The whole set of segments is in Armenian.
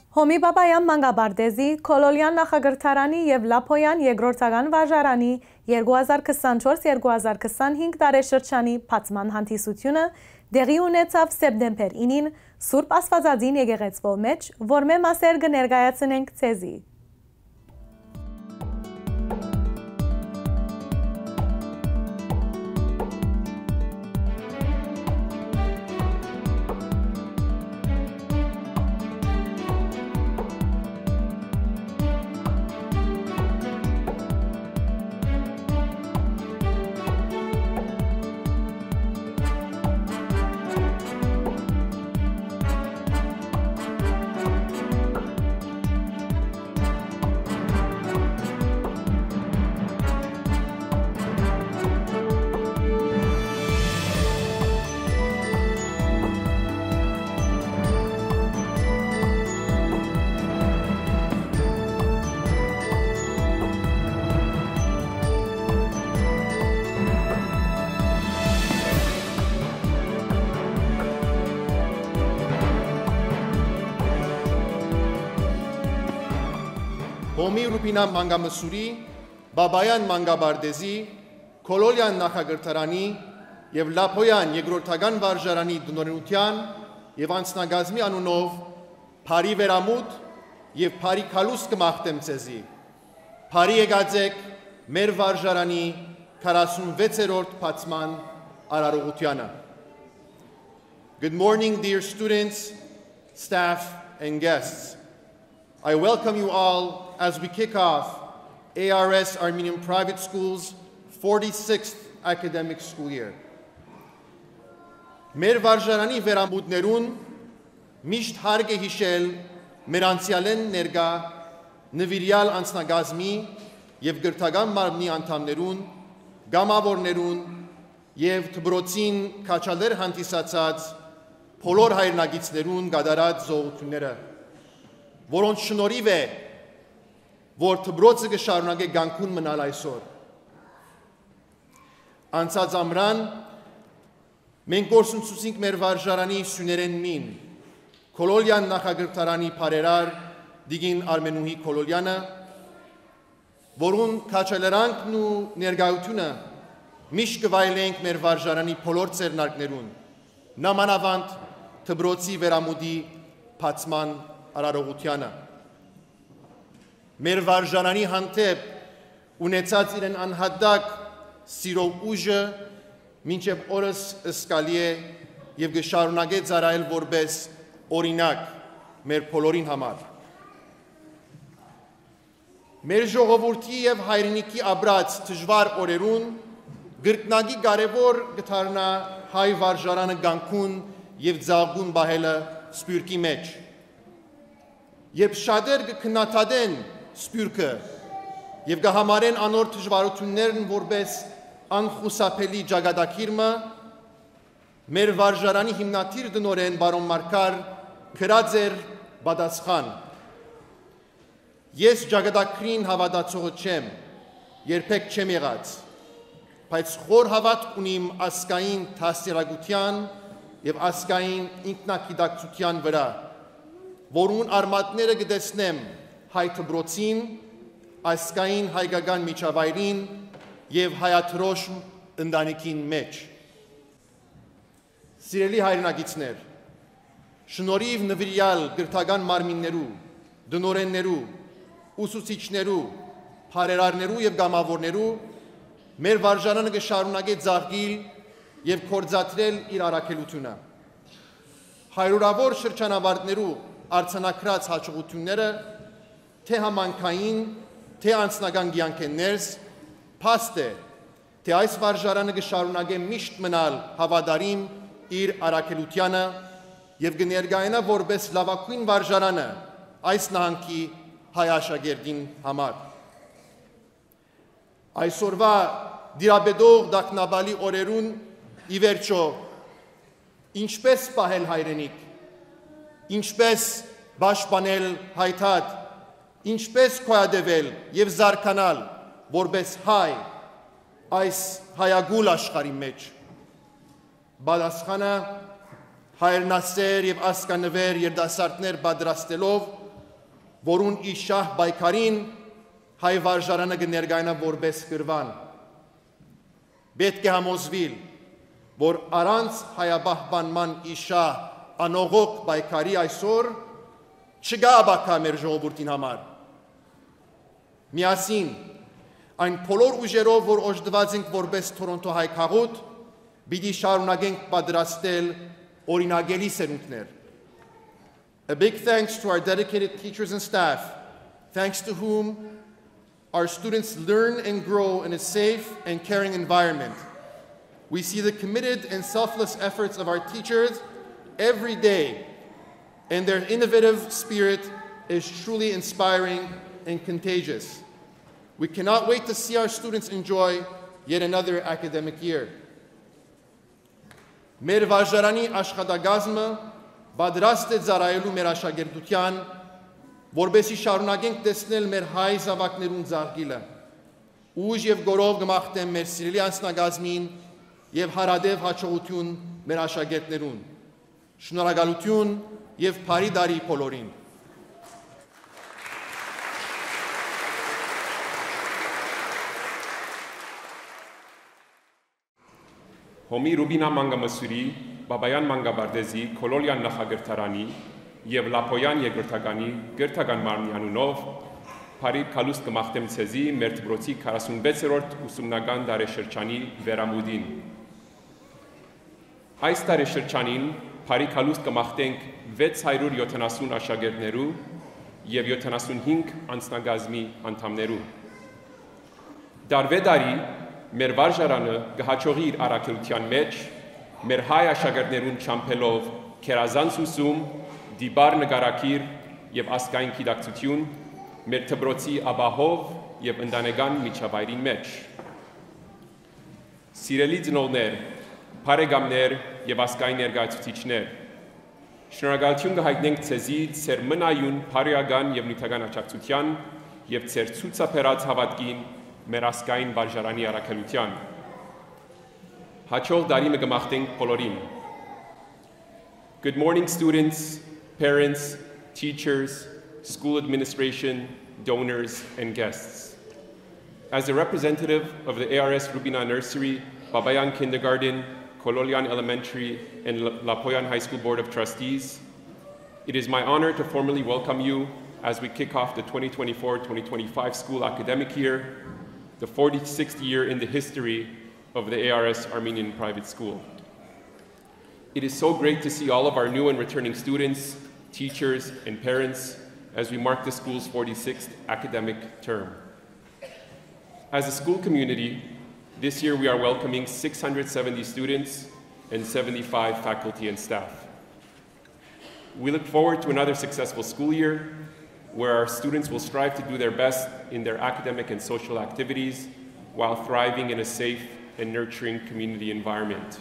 Հոմի Բաբայան Մանգաբարդեզի, Քոլոլյան նախագրթարանի և Լափոյան երկրորդական վարժարանի 2024-2025 տարեշրջանի բացման հանդիսությունը դեղի ունեցավ սեպտեմբեր 9-ին Սուրբ Աստվածածին եկեղեցվո մեջ, որ մեր մասեր կներկայացնենք ցեզի։ Հոմի Ռուբինան Մանգամսուրի, Բաբայան Մանգաբարդեզի, Քոլոլյան նախագրթարանի և Լափոյան երկրորդական վարժարանի դնորենության և անձնագազմի անունով Փարի վերամուտ և Փարի քալուս կմաղթեմ ցեզի։ Փարի եկածեք մեր վարժարանի 46-րդ բացման արարողությանը։ Good morning, dear students, staff, and guests. I welcome you all as we kick off ARS Armenian Private School's 46th academic school year. Մեր վարժարանի վերամուտներուն միշտ հարկ է հիշել մեր անցյալեն ներկա նվիրյալ անձնագազմի և գրթական մարմնի անդամներուն, գամավորներուն և դպրոցին քաջալեր հանդիսացած բոլոր հայրենագիցներուն կատարած զոհությունները, որոնց շնորհիվ է, որ դպրոցը կշարունակե կանգուն մնալ այսօր։ Անցած ամռան մենք գործընծուցինք մեր վարժարանի սյուներեն մին, Քոլոլյան նախագրթարանի բարերար Դիգին Արմենուհի Քոլոլյանը, որուն քաջալերանքն ու ներկայությունը միշտ կվայելենք մեր վարժարանի բոլոր ձեռնարկներուն, նամանավանդ դպրոցի վերամուտի բացման արարողությանը։ Մեր վարժարանի հանդեպ ունեցած իրեն անհատակ սիրո ուժը մինչև օրս զգալի է և կշարունակե ծառայել որպես օրինակ մեր բոլորին համար։ Մեր ժողովրդի և հայրենիքի ապրած դժվար օրերուն գրկնակի կարևոր կդառնա հայ վարժարանը կանգուն և ծաղկուն պահելը սփյուռքի մեջ։ Երբ շատեր կքննադատեն սփյուռքը և կհամարեն անոր դժվարություններն որպես անխուսափելի ճակատագիրը, մեր վարժարանի հիմնադիր դնորեն բարոն Մարգար գրած էր պատասխան. Ես ճակատագրին հավատացողը չեմ, երբեք չեմ եղած, բայց խոր հավատք ունիմ ազգային դաստիարակության և ազգային ինքնագիտակցության վրա, որուն արմատները կտեսնեմ հայ դպրոցին, ազգային հայկական միջավայրին և հայաթրոշ ընտանիքին մեջ։ Սիրելի հայրենագիտներ, շնորհիվ նվիրյալ գրթական մարմիններու, դնորեններու, ուսուցիչներու, բարերարներու և գամավորներու մեր վարժարանը կշարունակե ծաղկել և կործատրել իր առաքելությունը։ Հարյուրավոր շրջանավարտներու արձանագրած հաջողությունները թե համայնքային, թե անձնական կյանքներս փաստ է, թե այս վարժարանը կշարունակե միշտ մնալ հավատարիմ իր առաքելությանը և կներկայանա որպես լավագույն վարժարանը այս նահանգի հայ աշակերտին համար։ Այսօրվա դիրապետող դակնաբալի օրերուն ի վերջո ինչպես պահել հայրենիք, ինչպես պաշտպանել հայրենիք, ինչպես գոյատևել և զարգանալ որպես հայ այս հայագուլ աշխարհի մեջ։ Պատասխանը հայրենասեր և ազգանվեր երիտասարդներ պատրաստելով որուն իշահ բայկարին հայ վարժարանը կներկայանա որպես գրվան։ Պետք է համոզվիլ, որ առանց հայաբահբանման իշահ անողոք բայկարի այսօր չկա աբակա մեր ժողովրդին համար։ Միասին այն բոլոր ուժերով, որ օժտված ենք որպես Թորոնտո հայ քաղուտ, պիտի շարունակենք պատրաստել օրինագելի սերունդներ։ A big thanks to our dedicated teachers and staff, thanks to whom our students learn and grow in a safe and caring environment. We see the committed and selfless efforts of our teachers every day, and their innovative spirit is truly inspiring and contagious. We cannot wait to see our students enjoy yet another academic year. Մեր վարժարանի աշխատակազմը պատրաստ է ծառայելու մեր աշակերտության, որպեսզի շարունակենք տեսնել մեր հայ զավակներուն ծաղկիլը։ Ուժ եւ գորով կմաղթեմ մեր սիրելի անձնակազմին եւ հարադեւ հաջողություն մեր աշակերտներուն։ Շնորհակալություն եւ բարի տարի բոլորին։ Հոմի Ռուբինա Մանգամասուրի, Բաբայան Մանգաբարդեզի, Քոլոլյան նախագրթարանի եւ Լապոյան երկրորդականի գրթական մարմնի անունով Փարի Քալուստ կմաղթեմ ցեզի մեր դպրոցի 46-րդ ուսումնական դարաշրջանի վերամուտին։ Այս դարաշրջանին Փարի Քալուստ կմաղթենք 670 աշակերտներու եւ 75 անձնագազմի անդամներու։ Դարվեդարի մեր վարժարանը կհաջողի իր առաքելության մեջ մեր հայ աշակերտներուն չամփելով քերազանց ուսում, դիբար նկարակիր եւ ասկային գիտակցություն մեր դպրոցի աբահով եւ ընտանեկան միջավայրին մեջ։ Սիրելի ծնողներ, բարեկամներ եւ ասկային ներկայացուցիչներ, շնորհակալություն կհայտնենք ցեզի ձեր մնայուն բարիական եւ նյութական աջակցության եւ ձեր ցուցաբերած հավատքին մեր ասկային վարժարանի առաքելության։ Հաջող տարի կմաղթենք բոլորին։ Good morning, students, parents, teachers, school administration, donors, and guests. As a representative of the ARS Rubina Nursery, Babayan Kindergarten, Kololyan Elementary, and Lapoyan High School Board of Trustees, it is my honor to formally welcome you as we kick off the 2024-2025 school academic year, the 46th year in the history of the ARS Armenian Private School. It is so great to see all of our new and returning students, teachers, and parents as we mark the school's 46th academic term. As a school community, this year we are welcoming 670 students and 75 faculty and staff. We look forward to another successful school year where our students will strive to do their best in their academic and social activities while thriving in a safe and nurturing community environment.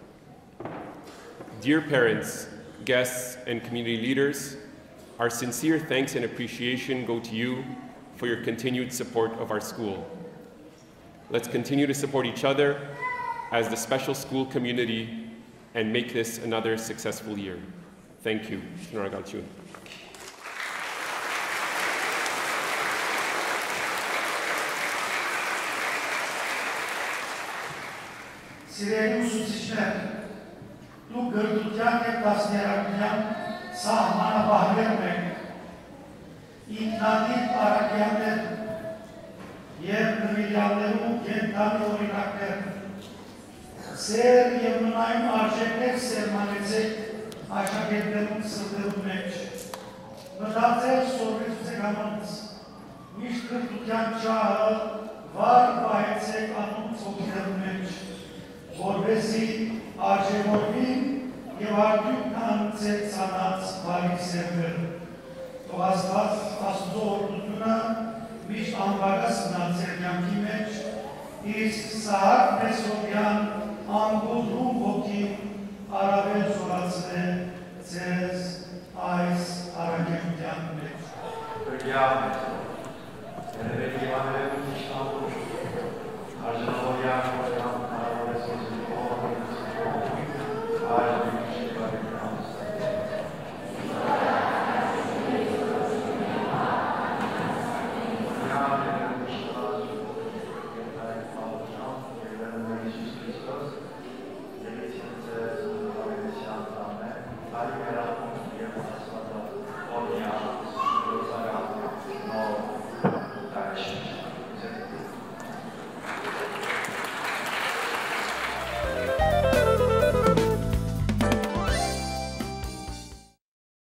Dear parents, guests, and community leaders, our sincere thanks and appreciation go to you for your continued support of our school. Let's continue to support each other as the special school community and make this another successful year. Thank you. Շնորհակալություն. Սիրելի ուսուցիչներ, դուք գրթության և դասներակցության սահմանապահներն եք, ինքնատիպ առաքյալներ և նվիրյալներու կենդանի օրինակներ, սեր և մնայուն արժեքներ սերմանեցեք աշակերտներուն սրտերու մեջ, մտածել սովետուցեք անոնց, միշտ գրթության ճահը վար պահեցեք անոնց ոգիներու մեջ, որպեսզի արժևորվին և արդյունք կանցեք ցանած բարի սերներ։ Թող Աստված Աստծո օրհնությունը միշտ անբարաս մնա ձեր կյանքի մեջ, իսկ Սահակ Մեսրոպյան անգուդրում ոգին առավել զորացնե ձեզ այս առաքելության մեջ։